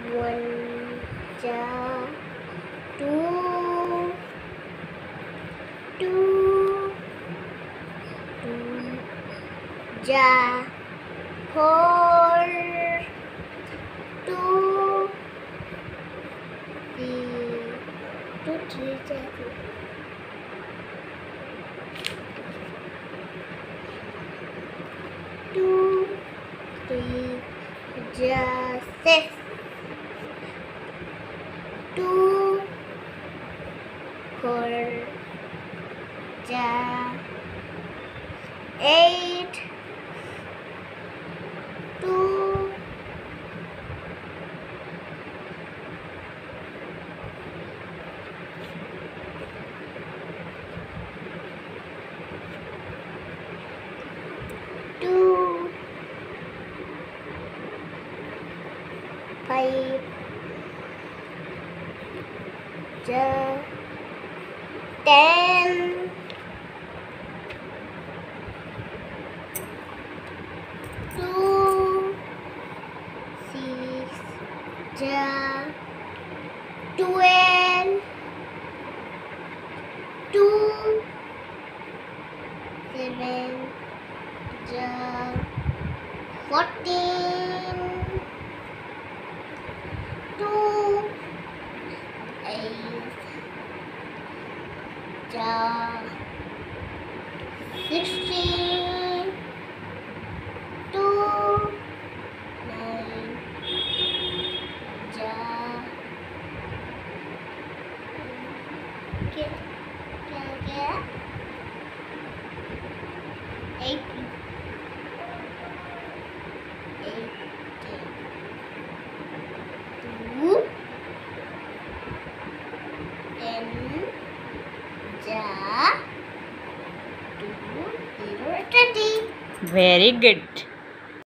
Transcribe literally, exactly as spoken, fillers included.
One, ja, two, two, two, ja, four, two, three, two, three, ja, two. Two, three, ja, six. Two, four, ja, eight. Two, two, five, ja, ten. Two, six, ja, twelve. Two, seven, ja, fourteen. Two, eight, ja, sixteen. Two, nine, ja, क्या क्या क्या eight, eight, two, ten, ja, two, zero, twenty. Very good.